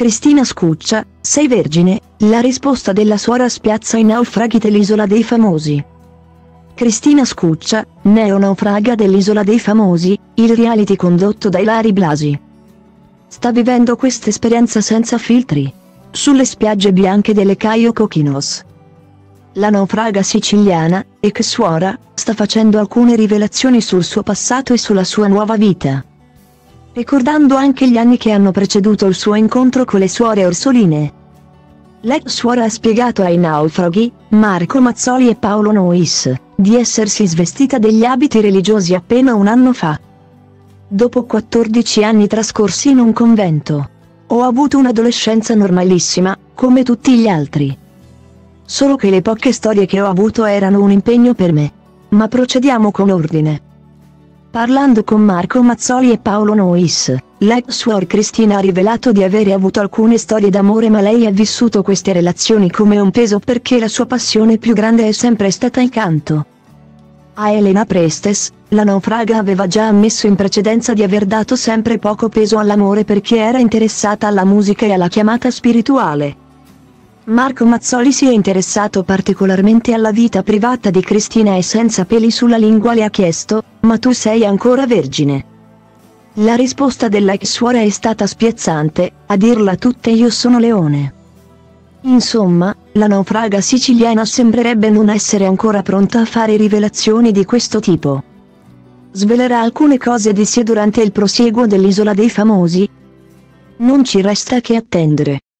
Cristina Scuccia, sei vergine? La risposta della suora spiazza i naufraghi dell'Isola dei Famosi. Cristina Scuccia, neonaufraga dell'Isola dei Famosi, il reality condotto da Ilary Blasi. Sta vivendo questa esperienza senza filtri. Sulle spiagge bianche delle Caio Coquinos. La naufraga siciliana, ex suora, sta facendo alcune rivelazioni sul suo passato e sulla sua nuova vita. Ricordando anche gli anni che hanno preceduto il suo incontro con le suore orsoline. L'ex suora ha spiegato ai naufraghi, Marco Mazzoli e Paolo Nois, di essersi svestita degli abiti religiosi appena un anno fa. Dopo 14 anni trascorsi in un convento. Ho avuto un'adolescenza normalissima, come tutti gli altri. Solo che le poche storie che ho avuto erano un impegno per me. Ma procediamo con ordine. Parlando con Marco Mazzoli e Paolo Nois, l'ex suor Cristina ha rivelato di avere avuto alcune storie d'amore, ma lei ha vissuto queste relazioni come un peso perché la sua passione più grande è sempre stata il canto. A Elena Prestes, la naufraga aveva già ammesso in precedenza di aver dato sempre poco peso all'amore perché era interessata alla musica e alla chiamata spirituale. Marco Mazzoli si è interessato particolarmente alla vita privata di Cristina e senza peli sulla lingua le ha chiesto: ma tu sei ancora vergine? La risposta della ex suora è stata spiazzante: a dirla tutta io sono leone. Insomma, la naufraga siciliana sembrerebbe non essere ancora pronta a fare rivelazioni di questo tipo. Svelerà alcune cose di sé durante il prosieguo dell'Isola dei Famosi? Non ci resta che attendere.